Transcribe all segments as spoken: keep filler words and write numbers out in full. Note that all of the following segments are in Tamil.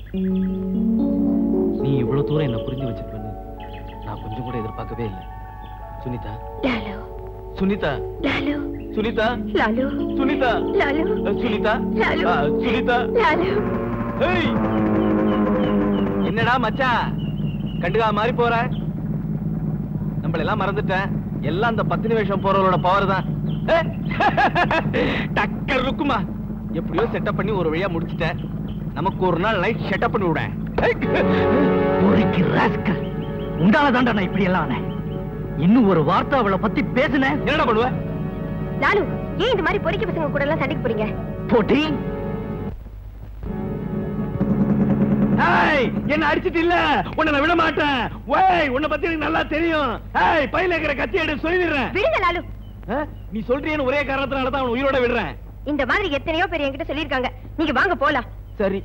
நீ இவ்வளவு தூரம் என்ன புரிஞ்சு வச்சிருப்பேன்னு நான் கொஞ்சம் கூட எதிர்பார்க்கவே இல்லை. சுனிதா, லாலு, சுனிதா, லாலு, சுனிதா, லாலு, சுனிதா, லாலு, சுனிதா, லாலு, சுனிதா, லாலு. ஏய், என்னடா மச்சான் கண்டுகா மாதிரி போற? நம்மள எல்லாம் மறந்துட்டேன். எல்லாம் அந்த பத்து நிமிஷம் போறவளோட பவர் தான். டக்கர் இருக்குமா? எப்படியோ செட்டப் பண்ணி ஒரு வழியா முடிச்சிட்டேன். நமக்கு ஒரு நாள் லைட் செட்டப் பண்ணி விட. உண்டால தாண்டா நான் இப்படி எல்லாம் இன்னும் ஒரு வார்த்தை அவளை பத்தி பேசுனேன். என்னடா பண்ணுவ? லாலு, ஏன் இந்த மாதிரி பொறுக்கி பசங்க கூட எல்லாம் சண்டைக்கு போறீங்க? போட்டி என்ன அடிச்சிட்டு இல்ல, உன்னை நான் விட மாட்டேன். ஓய், உன்னை பத்தி எனக்கு நல்லா தெரியும். ஏய், பையில இருக்கிற கத்தி எடுத்து சொல்லிடுறேன். விடுங்க லாலு. நீ சொல்றேன்னு ஒரே காரணத்தினால தான் அவன் உயிரோட விடுறேன். இந்த மாதிரி எத்தனையோ பேர் என்கிட்ட சொல்லிருக்காங்க. நீங்க வாங்க போலாம். சரி,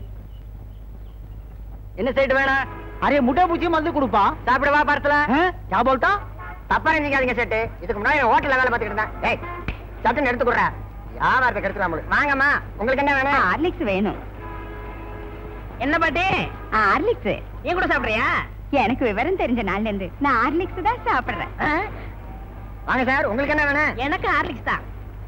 என்ன சைடு வேணாம்? அரே முட்டை பூச்சி மருந்து கொடுப்பா. சாப்பிடவா பார்த்தல யா போல்ட்டா? தப்பா நினைக்காதீங்க சேட்டு. இதுக்கு முன்னாடி ஹோட்டல்ல வேலை பார்த்துக்கிட்டு இருந்தேன். டேய், சட்டுன்னு எடுத்து கொடுறா. வியாபாரத்தை கெடுத்துறாம. வாங்கம்மா, உங்களுக்கு என்ன வேணும்? ஹார்லிக்ஸ் வேணும். என்ன பாட்டி? ஹார்லிக்ஸ். நீ கூட சாப்பிடுறியா? எனக்கு விவரம் தெரிஞ்ச நாள்ல இருந்து நான் ஹார்லிக்ஸ் தான் சாப்பிடுறேன். வாங்க சார், உங்களுக்கு என்ன வேணும்? எனக்கு ஹார்லிக்ஸ் தான்.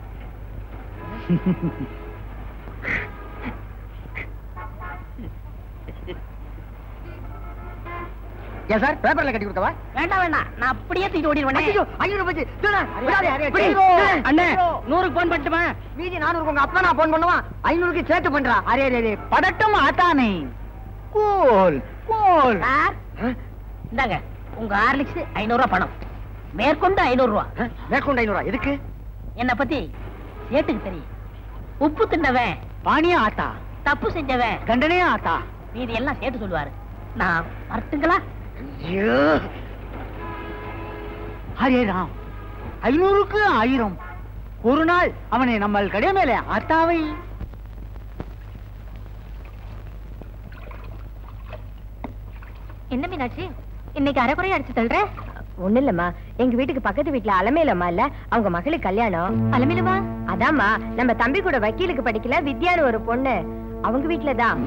ஏன் சார் பேப்பர்ல கட்டி கொடுத்தவா? வேண்டாம் வேண்டாம், நான் அப்படியே தூக்கி ஓடிடுவேன். ஐயோ, ஐநூறு போச்சு. அண்ணே, நூறுக்கு போன் பண்ணட்டுமா? மீதி நானூறுக்கு உங்க அப்பா நான் போன் பண்ணுவான். ஐநூறுக்கு சேர்த்து பண்றா. அரே அரே படட்டும் ஆட்டானே. Cool cool. சார், இந்தாங்க உங்க ஹார்லிக்ஸ் ஐநூறு ரூபாய் பணம். மேற்கொண்டு ஐநூறு ரூபாய். மேற்கொண்டு ஐநூறு ரூபாய் எதுக்கு? என்ன பத்தி சேட்டுக்கு தெரியும். உப்பு தின்னவன் பானியா ஆட்டா, தப்பு செஞ்சவன் கண்டனே ஆட்டா. மீதி எல்லாம் சேர்த்து சொல்லுவாரு. நான் வரட்டுங்களா? ஐயோ, ஹரே ராம், ஐநூறுக்கு ஆயிரம். ஒரு நாள் அவனை நம்ம கடை மேலே ஆத்தாவை. என்ன மீனாட்சி, இன்னைக்கு அரைக்குறையா அடிச்சு தள்ளுற? ஒண்ணு இல்லம்மா, எங்க வீட்டுக்கு பக்கத்து வீட்டுல அலமேலம்மா இல்ல, அவங்க மகளுக்கு கல்யாணம். அலமேலமா? அதாம்மா, நம்ம தம்பி கூட வக்கீலுக்கு படிக்கல வித்யான்னு ஒரு பொண்ணு, அவங்க வீட்டுலதான்.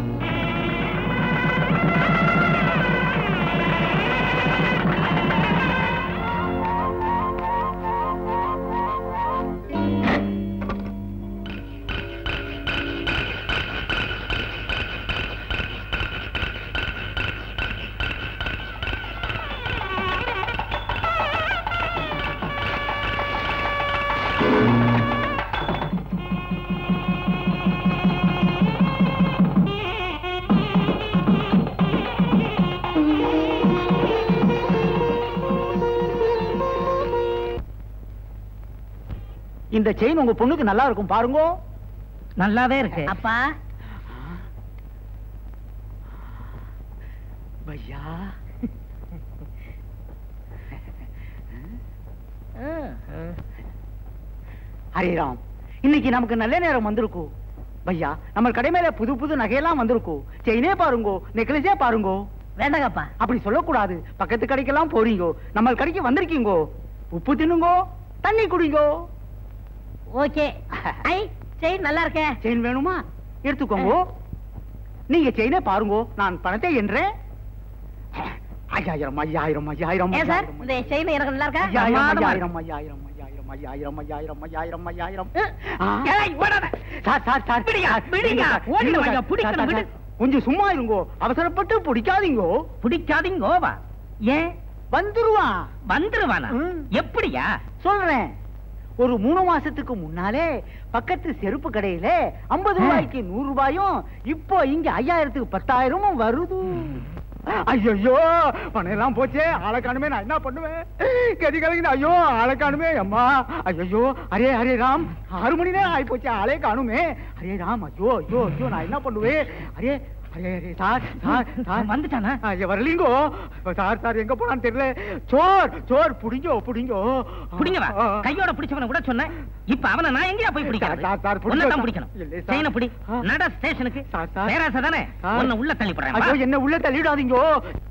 இந்த செயின் உங்க பொண்ணுக்கு நல்லா இருக்கும் பாருங்க. நல்லாவே இருக்கு அப்பா. பையா, ஹரிராம், இன்னைக்கு நமக்கு நல்ல நேரம் வந்திருக்கும். பையா, நம்ம கடை மேல புது புது நகையெல்லாம் வந்திருக்கும். செயினே பாருங்க, நெக்லஸே பாருங்க. வேண்டாங்கப்பா, அப்படி சொல்லக்கூடாது. பக்கத்து கடைக்கெல்லாம் போறீங்க, நம்ம கடைக்கு வந்திருக்கீங்க. உப்பு தின்னுங்க, தண்ணி குடிங்க. ஓகே. ஐ, செயின் நல்லா இருக்க. செயின் வேணுமா? எடுத்துக்கோங்க. நீங்க செயினே பாருங்க, நான் பணத்தை என்றேன். ஐயாயிரம் ஐயாயிரம் ஐயாயிரம். ஏன் சார், இந்த செயின் எனக்கு நல்லா இருக்கா? ஐயாயிரம் ஐயாயிரம் ஐயாயிரம் ஐயாயிரம் ஐயாயிரம் ஐயாயிரம் ஐயாயிரம் ஐயாயிரம். சார் சார் சார், கொஞ்சம் சும்மா இருங்கோ, அவசரப்பட்டு பிடிக்காதீங்கோ. பிடிக்காதீங்கோவா? ஏன்? வந்துருவான். வந்துருவானா? எப்படியா? சொல்றேன். ஒரு மூணு மாசத்துக்கு முன்னாலே பக்கத்து செருப்பு கடையில ஐம்பது ரூபாய்க்கு நூறு ரூபாயும், இப்போ இங்க ஐயாயிரத்துக்கு பத்தாயிரமும் வருது. ஐயோ, பணம் எல்லாம் போச்சே, ஆளை காணுமே, நான் என்ன பண்ணுவேன்? கதி கலங்கின. ஐயோ, ஆளை காணுமே அம்மா. ஐயோ, அரே அரே ராம், ஆறு மணி நேரம் ஆகி போச்சு, ஆளே காணுமே. அரே ராம், ஐயோ ஐயோ ஐயோ, நான் என்ன பண்ணுவேன்? அரே அரே அரே சார் சார் சார் வந்துட்டானா? வரலீங்கோ சார். சார் எங்க போனான்னு தெரியல. சோர் சோர், புடிங்கோ புடிங்கோ புடிங்கவா? கையோட பிடிச்சவன கூட சொன்னேன். இப்ப அவனை நான் எங்கயா போய் பிடிக்கிறேன்? சார் சார், உன்னதான் பிடிக்கணும். செயினை பிடி, நட ஸ்டேஷனுக்கு. பேராசை தானே, உன்னை உள்ள தள்ளி போறேன். ஐயோ, என்ன உள்ள தள்ளிடாதீங்கோ.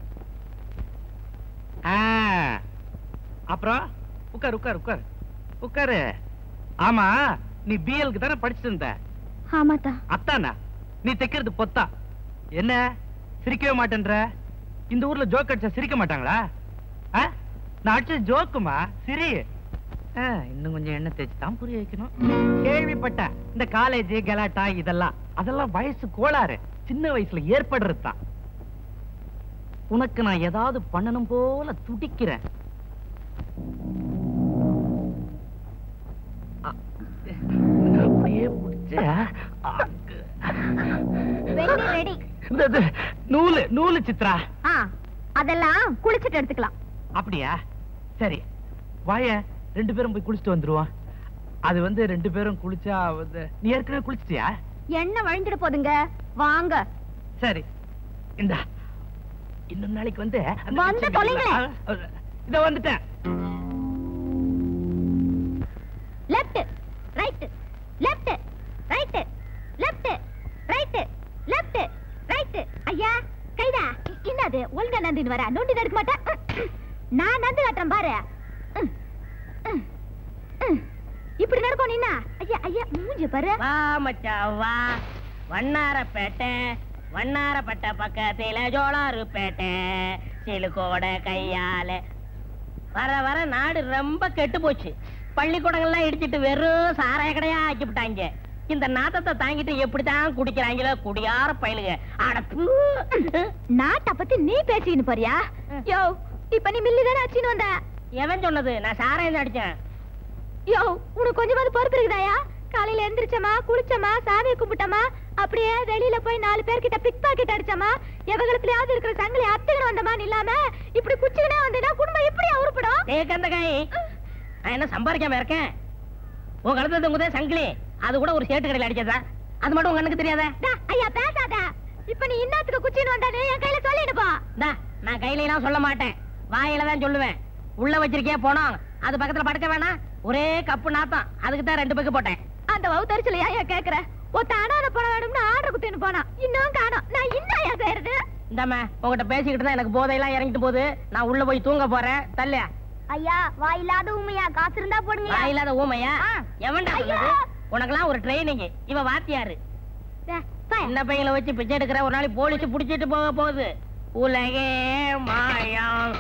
அப்புறம் உட்கார் உட்கார் உட்கார் உட்காரு. ஆமா, நீ பிஎல்க்கு தானே படிச்சுட்டு இருந்த? ஆமாத்தா. அத்தானா? நீ தைக்கிறது பொத்தா? என்ன சிரிக்கவே மாட்டேன்ற? இந்த ஊர்ல ஜோக் அடிச்சா சிரிக்க மாட்டாங்களா? நான் அடிச்ச ஜோக்குமா, சிரி. இன்னும் கொஞ்சம் எண்ணெய் தேய்ச்சி தான் புரிய வைக்கணும். கேள்விப்பட்டேன் இந்த காலேஜ் கலாட்டா இதெல்லாம், அதெல்லாம் வயசு கோளாறு, சின்ன வயசுல ஏற்படுறது தான். உனக்கு நான் ஏதாவது பண்ணணும் போல துடிக்கிறேன். அப்படியே நூலு நூலு சித்ரா, அதெல்லாம் குளிச்சுட்டு எடுத்துக்கலாம். அப்படியா? சரி வாய, ரெண்டு பேரும் போய் குளிச்சுட்டு வந்துருவோம். அது வந்து ரெண்டு பேரும் குளிச்சா வந்து, நீ ஏற்கனவே குளிச்சிட்டியா? எண்ணெய் வழிஞ்சிட போதுங்க, வாங்க. சரி இந்த இன்னொரு நாளைக்கு வந்து வந்து தொலைங்களே. இத வந்துட்டேன். Left right left right left right left right. ஐயா கைதா, என்னது ஒழுங்கா நந்தின்னு வர? நோண்டி நடக்க மாட்டேன், நான் நந்து காட்டுறேன் பாரு. இப்படி நடக்கும் நின்னா. ஐயா ஐயா மூஞ்சி பாரு. வா மச்சான் வா, வண்ணாரப்பேட்டை வண்ணாரப்பட்ட பக்கத்தில ஜோளாறுப்பேட்டை, சிலுக்கோட கையால. வர வர நாடு ரொம்ப கெட்டு போச்சு. பள்ளிக்கூடங்கள்லாம் இடிச்சிட்டு வெறும் சாராய கடையா ஆக்கிவிட்டாங்க. இந்த நாத்தத்தை தாங்கிட்டு எப்படித்தான் குடிக்கிறாங்களோ குடியார பயலுங்க. நாட்டை பத்தி நீ பேசிக்கின்னு போறியா? யோ இப்ப நீ மில்லிதானே அடிச்சுன்னு வந்த. எவன் சொன்னது? நான் சாராயம் அடிச்சேன். யோ உனக்கு கொஞ்சமாவது பொறுப்பு இருக்குதாயா? காலையில எந்திரிச்சமா, குளிச்சமா, சாமியை கும்பிட்டமா, அப்படியே வெளியில போய் நாலு பேர்கிட்ட பிக் பாக்கெட் அடிச்சமா, எவகலத்திலயாவது இருக்கிற சங்கிலி அத்துக்கணும் வந்தமான்னு இல்லாம இப்படி குச்சிக்கினே வந்தா குடும்பம் எப்படியா உருப்படும்? ஏகந்த காய், நான் என்ன சம்பாதிக்காம இருக்கேன்? உன் கழுத்துல தொங்குதே சங்கிலி, அது கூட ஒரு சேட்டு கடையில் அடிச்சதா? அது மட்டும் உங்க கண்ணுக்கு தெரியாதா? ஐயா பேசாத. இப்ப நீ இன்னத்துக்கு குச்சின்னு வந்தானே என் கையில சொல்லிடுப்பா. நான் கையில எல்லாம் சொல்ல மாட்டேன், வாயில தான் சொல்லுவேன். உள்ள வச்சிருக்கே போனோம், அது பக்கத்துல படுக்க வேணாம், ஒரே கப்பு நாத்தம், அதுக்கு தான் ரெண்டு பக்கம் போட்டேன். அந்த வவுத்தரிச்சல ஏன் கேக்குற? ஒத்த அனாத போன வேணும்னு ஆர்டர் குத்தின்னு போனா, இன்னும் காணோம். நான் இன்னும் ஏன் செய்யறது? இந்தாம உங்ககிட்ட பேசிக்கிட்டு தான் எனக்கு போதையெல்லாம் இறங்கிட்டு போகுது. நான் உள்ள போய் தூங்க போறேன். தல்ல ஐயா, வாயில்லாத ஊமையா, காசு இருந்தா போடுங்க. வாயில்லாத ஊமையா? எவன்டா சொன்னது? உனக்கெல்லாம் ஒரு ட்ரைனிங். இவ வாத்தியாரு. இந்த பையனை வச்சு பிச்சை எடுக்கிற, ஒரு நாளைக்கு போலீஸ் புடிச்சிட்டு போக போகுது. உலகே மாயம்.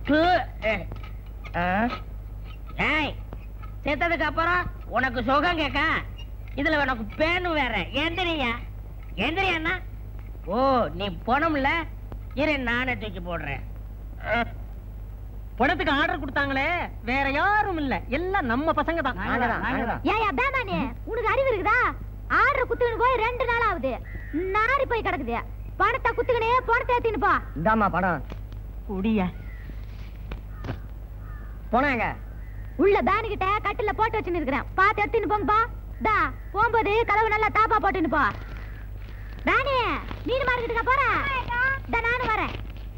செத்ததுக்கு அப்புறம் உனக்கு சுகம் கேட்க, இதுல உனக்கு பேனு வேற. எந்திரியா எந்திரியா? ஓ நீ போனோம்ல, இரு நானே தூக்கி போடுறேன். பணத்துக்கு ஆர்டர் கொடுத்தாங்களே, வேற யாரும் இல்ல, எல்லாம் நம்ம பசங்க தான். ஏயா பேமானே, உனக்கு அறிவு இருக்குதா? ஆர்டர் குத்துக்கிட்டு போய் ரெண்டு நாள் ஆகுது, நாரி போய் கிடக்குது. பணத்தை குத்துக்கினே பணத்தை ஏத்தின்னு போ. இந்தாமா பணம். குடியா போனாங்க. உள்ள பேனு கிட்ட கட்டில போட்டு வச்சுன்னு இருக்கிறேன், பாத்து எடுத்துன்னு போங்கப்பா. தா போகும்போது கதவு நல்லா தாப்பா போட்டுன்னு போ. ராணி மீன் மார்க்கெட்டுக்கா போற? நானும் வரேன்.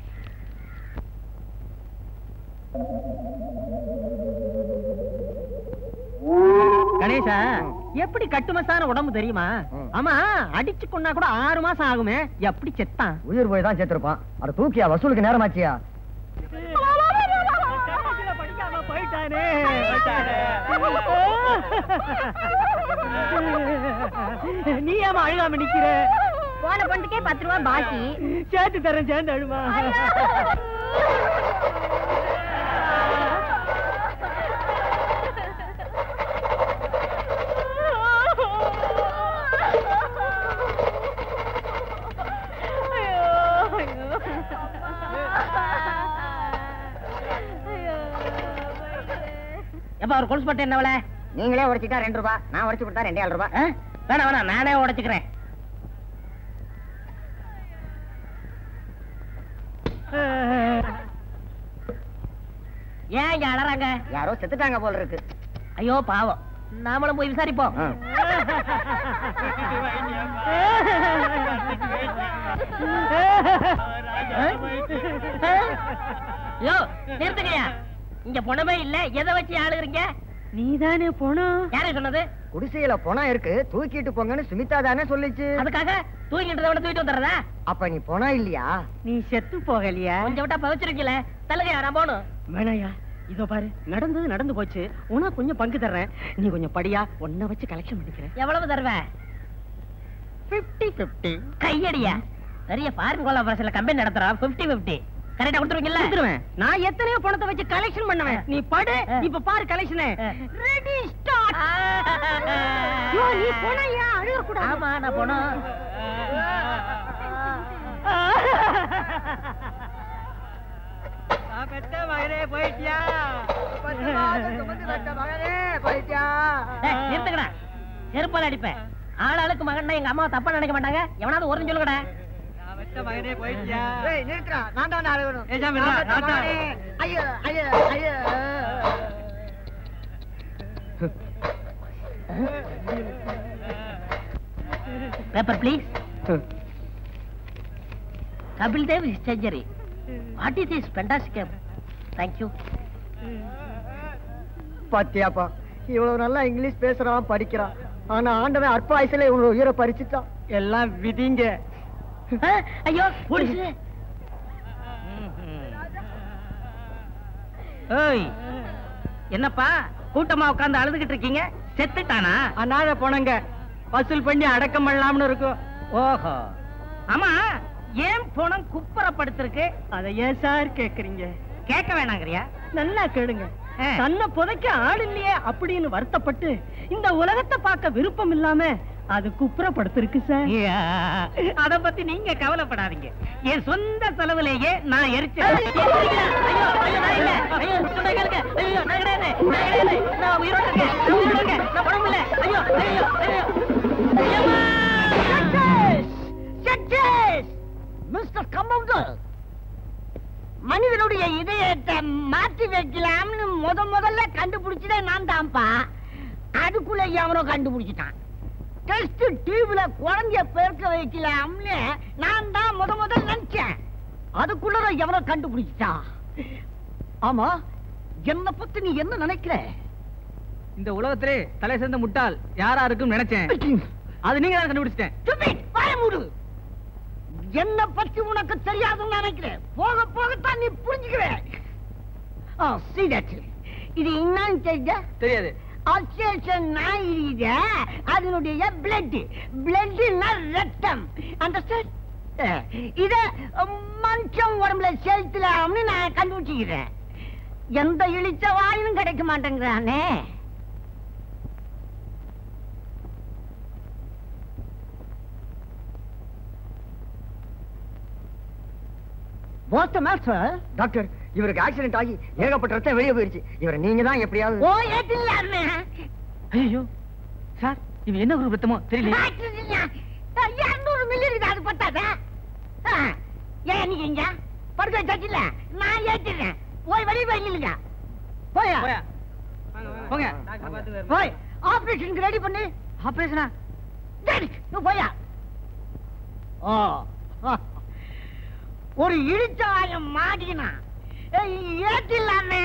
கணேசா, எப்படி கட்டுமசான உடம்பு தெரியுமா? ஆமா, அடிச்சு கொண்டா கூட ஆறு மாசம் ஆகுமே, எப்படி செத்தான்? உயிர் போய் தான் செத்துருப்பான். அட தூக்கியா, வசூலுக்கு நேரமாச்சியா? நீ ஏமா அழுகாம நிக்கிற? போன பொண்ணுக்கே பத்து ரூபா பாக்கி. சேர்த்து தரேன், சேர்ந்து அழுமா. எப்ப ஒரு கொலுசு பட்டு என்னவள? நீங்களே உடைச்சிட்டா ரெண்டு ரூபா, நான் உடைச்சு கொடுத்தா ரெண்டே ஏழு ரூபா. வேணா வேணா, நானே உடைச்சுக்கிறேன். ஏன் இங்க அலறாங்க? யாரோ செத்துட்டாங்க போல இருக்கு. ஐயோ பாவம், நாமளும் போய் விசாரிப்போம். யோ நிறுத்துங்கயா, இங்க பொணமே இல்ல, எதை வச்சு ஆளுகிறீங்க? நீதானே போனோம். யாரே சொன்னது? குடிசையில பணம் இருக்கு, தூக்கிட்டு போங்கன்னு சுமிதா தானே சொல்லிச்சு. அதுக்காக தூக்கிட்டு விட தூக்கிட்டு வந்துடுறதா? அப்ப நீ பணம் இல்லையா? நீ செத்து போகலையா? கொஞ்சம் விட்டா பவிச்சிருக்கல, தலகையா நான் போகணும். வேணாயா, இதோ பாரு, நடந்தது நடந்து போச்சு, உனக்கு கொஞ்சம் பங்கு தர்றேன், நீ கொஞ்சம் படியா, ஒன்ன வச்சு கலெக்ஷன் பண்ணிக்கிறேன். எவ்வளவு தருவேன்? Fifty fifty. கையடியா? பெரிய ஃபாரின் கோலாபரேஷன்ல கம்பெனி நடத்துறான் பிப்டி பிப்டி கரெக்டா கொடுத்துருவீங்கல்ல? கொடுத்துருவேன். நான் எத்தனையோ பணத்தை வச்சு கலெக்ஷன் பண்ணுவேன். நீ படு, இப்ப பாரு கலெக்ஷன். Ready start. யோ நீ போனையா அழுக கூடாது. ஆமா நான் போனோம். பெத்த மகனே போயிட்டியா? மகனே போயிட்டியா? நிறுத்துக்கடா, செருப்பால அடிப்பேன். ஆளாளுக்கு மகன் எங்க அம்மா தப்பா நினைக்க மாட்டாங்க. எவனாவது ஒரு சொல்லுங்கடா. மகனே போயிட்டியா? ஏய் நிறுத்துடா, நான் தான் அழுகணும். ஏய் சாமி நான் தான். ஐயோ ஐயோ ஐயோ. Paper please. Kapil Dev surgery. What is this fantastic. Thank you. பாத்தியாப்பா, இவ்வளவு நல்லா இங்கிலீஷ் பேசுறான், படிக்கிறான். ஆனா ஆண்டவன் அற்ப வயசுல இவனோட உயிரை பறிச்சுட்டான். எல்லாம் விதிங்க. ஐயோ போலீஸ். ஏய் என்னப்பா கூட்டமா உட்கார்ந்து அழுதுகிட்டு இருக்கீங்க? செத்துட்டானா? அனாதை போனங்க வசூல் பண்ணி அடக்கம் பண்ணலாம்னு இருக்கும். ஓஹோ. ஆமா ஏன் பணம் குப்புறப்படுத்திருக்கு? அதை ஏன் சார் கேக்குறீங்க? கேட்க வேணாங்கறியா? நல்லா கேளுங்க. தன்னை புதைக்க ஆள் இல்லையே அப்படின்னு வருத்தப்பட்டு இந்த உலகத்தை பார்க்க விருப்பம் இல்லாம அது குப்புறப்படுத்திருக்கு சார். அத பத்தி நீங்க கவலைப்படாதீங்க. என் சொந்த செலவுலேயே நான் எரிச்சேன். ஐயோ ஐயோ நான் இல்ல. ஐயோ சொன்னா கேளுங்க. ஐயோ நான் கிடையாது. நான் கிடையாது. நான் உயிரோட இருக்கேன். நான் உயிரோட இருக்கேன். நான் பணம் இல்ல. ஐயோ ஐயோ ஐயோ. ஐயம்மா! சக்சஸ்! சக்சஸ்! மிஸ்டர் கம்பவுண்டர், மனிதனுடைய இதயத்தை மாத்தி வைக்கலாம்னு முத முதல்ல கண்டுபிடிச்சதே நான் தான்ப்பா. அதுக்குள்ள எவனோ கண்டுபிடிச்சிட்டான். டெஸ்ட் டியூப்ல குழந்தைய பெருக்க வைக்கலாம்னு நான் தான் முத முதல் நினைச்சேன். அதுக்குள்ள எவனோ கண்டுபிடிச்சிட்டான். ஆமா, என்ன பத்தி நீ என்ன நினைக்கிற? இந்த உலகத்திலே தலை சேர்ந்த முட்டாள் யாரா இருக்கும் நினைச்சேன். அது நீங்க தான் கண்டுபிடிச்சிட்டேன். Stupid! வாய மூடு. என்ன பத்தி உனக்கு தெரியாதுன்னு நினைக்கிறேன். போக போகத்தான் நீ புரிஞ்சுக்கிற. ஆ, see that. இது என்னன்னு தெரியுதா? தெரியாது. அல்சேஷன் நாய் இருக்குது. அதனுடைய பிளட் பிளட்னா ரத்தம். அண்டர்ஸ்டாண்ட்? இத மனுஷன் உடம்புல செலுத்தலாம்னு நான் கண்டுபிடிச்சுக்கிறேன். எந்த இழிச்ச வாயும் கிடைக்க மாட்டேங்கிறானே. What's the matter? டாக்டர், இவருக்கு ஆக்சிடென்ட் ஆகி ஏகப்பட்ட ரத்தம் வெளியே போயிருச்சு. இவரை நீங்க தான் எப்படியாவது. ஓ ஏத்தில்லாமே. ஐயோ சார், இவன் என்ன ஒரு ரத்தமோ தெரியல. இருநூறு மில்லி இருக்குது, அது பத்தாதா? ஏன் நீங்க இங்க படுக்க வச்சாச்சுல்ல, நான் ஏத்திடுறேன். போய் வெளியே போய் நில்லுங்க. போயா போங்க. போய் ஆபரேஷனுக்கு ரெடி பண்ணு. ஆபரேஷனா? போயா. ஓ ஒரு இழுச்சாயம் மாட்டினா ஏத்தில்லாமே.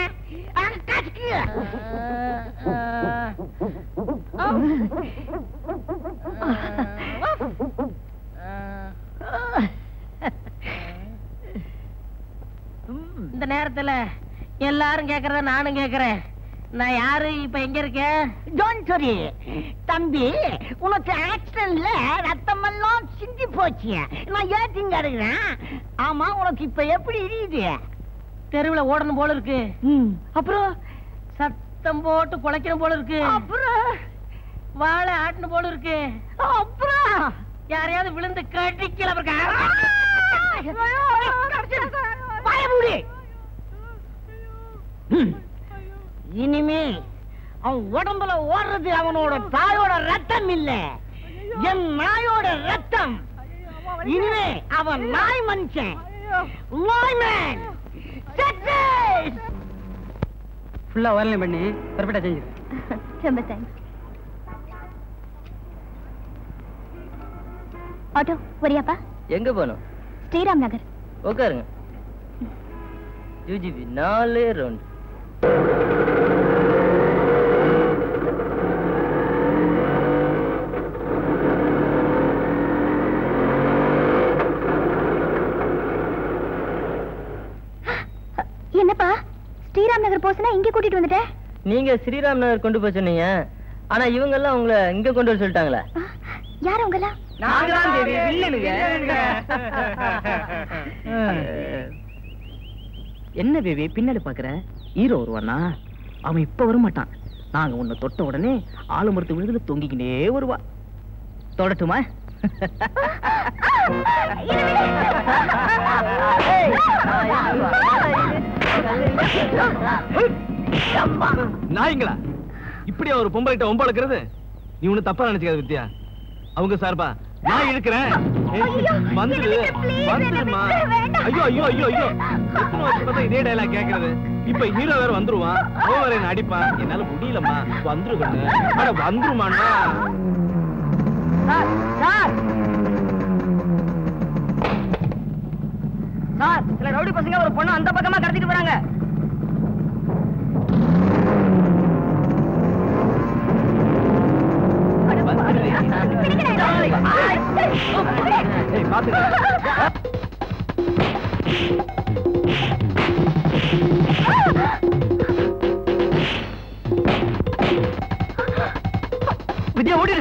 இந்த நேரத்துல எல்லாரும் கேக்குறத நானும் கேக்குறேன். நான் யாரு, இப்ப எங்க இருக்கேன்? டோன்ட் வரி தம்பி, உனக்கு ஆக்சிடென்ட்ல ரத்தம் எல்லாம் சிந்தி போச்சு. நான் ஏத்திங்க இருக்கிறேன். ஆமா, உனக்கு இப்ப எப்படி இருக்குது? தெருவுல ஓடணும் போல இருக்கு. அப்புறம் சத்தம் போட்டு குலைக்கணும் போல இருக்கு. அப்புறம் வாழை ஆட்டணும் போல இருக்கு. அப்புறம் யாரையாவது விழுந்து கடிக்கல. பயமுடி. இனிமே அவன் உடம்புல ஓடுறது அவனோட தாயோட ரத்தம் இல்ல, என் நாயோட ரத்தம். இனிமே அவன் நாய் மனுஷன். நாய்மேன். ஃபுல்லா வரலையும் பண்ணி பெர்ஃபெக்ட்டா செஞ்சிரு. ரொம்ப தேங்க்ஸ். ஆட்டோ வரியாப்பா? எங்க போனோம்? ஸ்ரீராம் நகர். உட்காருங்க. யூஜிபி நாலே ரவுண்ட். என்னப்பா ஸ்ரீராம் நகர் போசனா இங்க கூட்டிட்டு வந்துட்ட? நீங்க ஸ்ரீராம் நகர் கொண்டு போய் சொன்னீங்க, ஆனா இவங்க எல்லாம் உங்களை இங்க கொண்டு வர சொல்லிட்டாங்களே. யார் அவங்கலாம்? நாங்கதான் தேவி வில்லனுங்க. என்ன பேபி பின்னாடி பாக்குற? ஹீரோ வருவானா? அவன் இப்ப வர மாட்டான். நாங்க உன்னை தொட்ட உடனே ஆளு மரத்து விழுதுல தொங்கிக்கிட்டே வருவா. தொடட்டுமா? நாய்ங்களா இப்படியா ஒரு பொம்பளைட்ட ஒம்பளக்கிறது? நீ ஒண்ணு தப்பா நினைச்சுக்காத வித்யா. அவங்க சார்பா நான் இருக்கிறேன். வந்துடு வந்துடுமா. ஐயோ ஐயோ ஐயோ ஐயோ எத்தனை வருஷம் பார்த்தா இதே டைலாக் கேட்கறது. இப்ப ஹீரோ வேற வந்துருவான். அவன் வேற என்ன அடிப்பான். என்னால முடியலம்மா. வந்துருக்கண்ணு. அட வந்துருமாண்ணா. சார் சார் சார் சில ரவுடி பசங்க ஒரு பொண்ணு அந்த பக்கமா கடத்திட்டு போறாங்க. வித்யா ஓடிடு.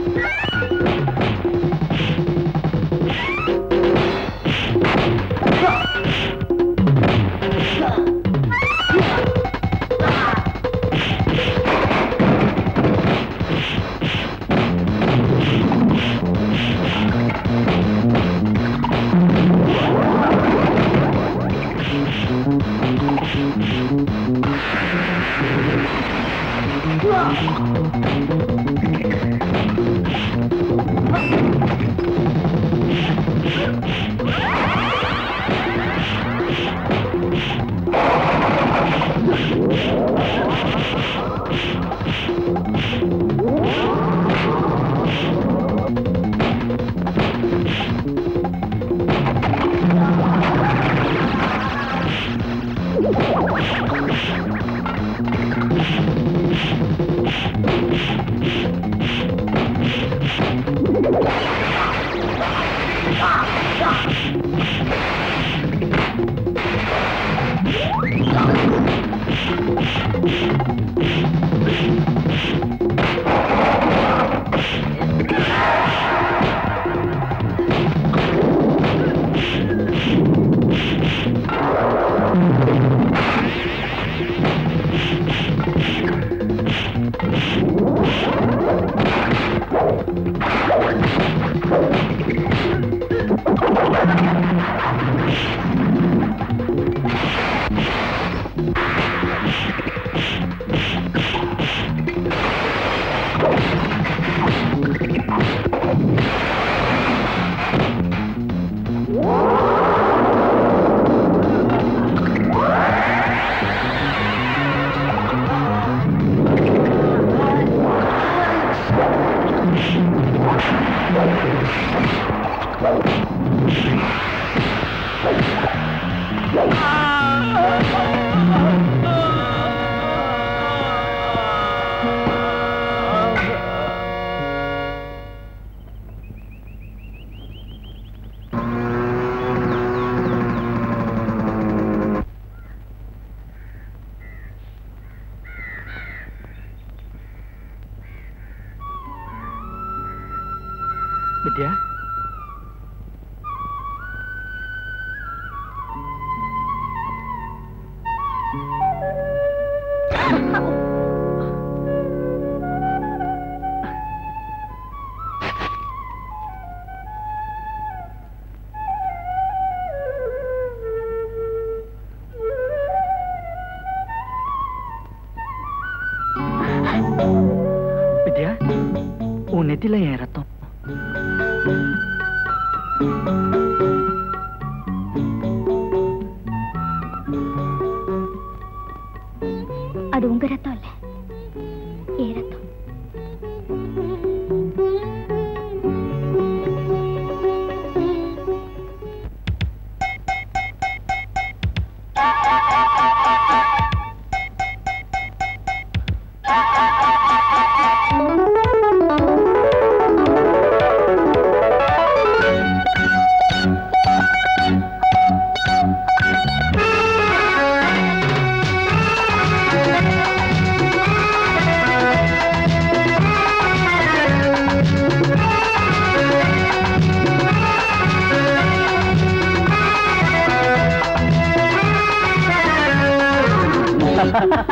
வித்யா வித்யா உன் நெத்தில என் ரத்தம். அது உங்க ரத்தம் இல்ல, ஏ ரத்தம்.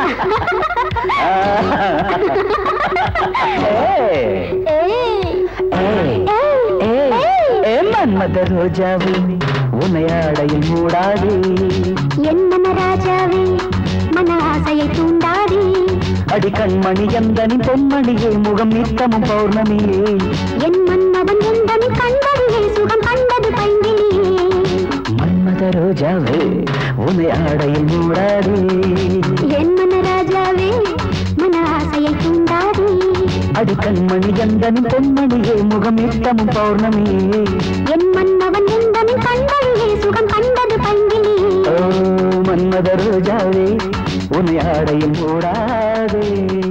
மன்மத ரோஜாவே உனையாடையில் மூடாதே என் மன ராஜாவே மன ஆசையை தூண்டாதே அடி கண்மணி எந்தனின் பொன்மணியே முகம் நித்தமும் பௌர்ணமியே என் மன்னவன் எந்தனின் கண்மணியே சுகம் கண்டது பைங்கிலியே மன்மத ரோஜாவே உனையாடையில் மூடாதே என் மன ராஜாவே மன ஆசையை தூண்டாதே அடி கண்மணி எந்தனின் பொன்மணியே முகம் நித்தமும் பௌர்ணமியே என் மன்னவன் எந்தனின் கண்மணியே சுகம் கண்டது பைங்கிலியே ஓ மன்மத ரோஜாவே உனையாடையில் மூடாதே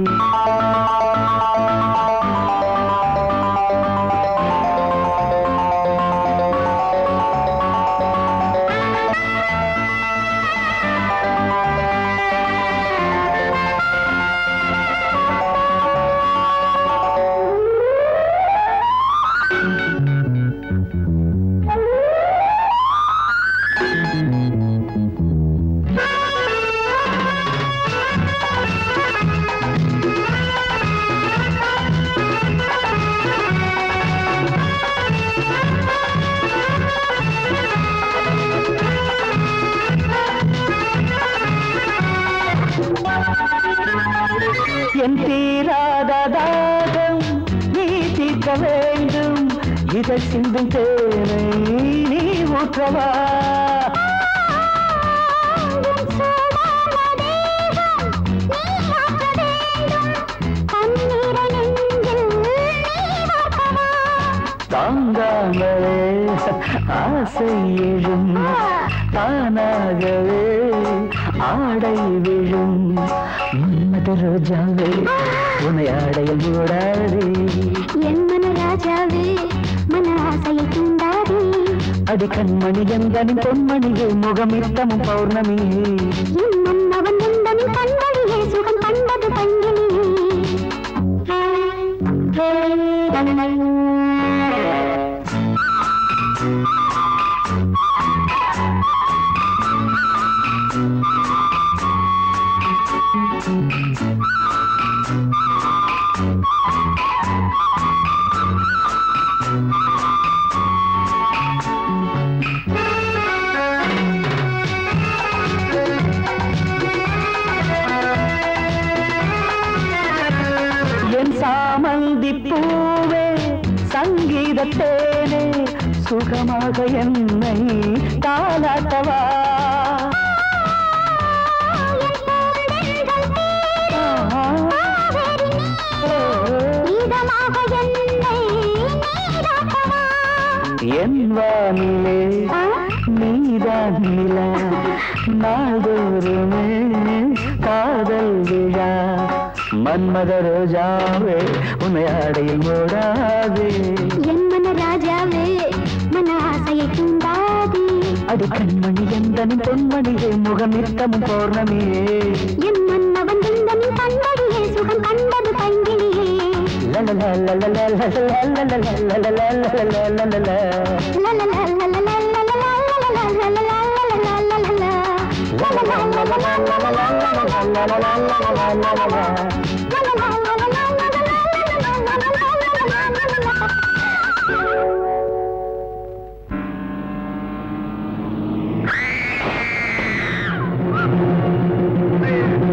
என் தீராத தாகம் நீ தீர்க்க வேண்டும் இதை சிந்தும் தேனை நீ ஊற்றவா தாங்காமலே ஆசை எழும் தானாகவே ஆடை விழும் மன்மத ரோஜாவே உன்னை ஆடையில் மூடாதே என் மன ராஜாவே மன ஆசையை தூண்டாதே அடி கண்மணி எந்தனின் பொன்மணியே முகமித்தமும் பௌர்ணமியே என் மன்னவன் எந்தனின் கண்மணியே சுகம் கண்டது பங்கினியே என் சாமந்தி பூவே சங்கீதத்தேனே சுகமாக என்னை தாலாட்டவா என் வானிலே நீதான் நிலா நாள்தோறுமே காதல் விழா மன்மத ரோஜாவே உன்னை ஆடையில் மூடாதே என் மன ராஜாவே மன ஆசையை தூண்டாதே அடி கண்மணி எந்தனின் பொன்மணியே முகமித்தமும் பௌர்ணமியே என் மன்னவன் எந்தனின் கண்மணியே சுகம் கண்டது பைங்கினியே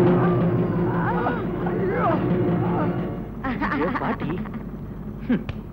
பாட்டி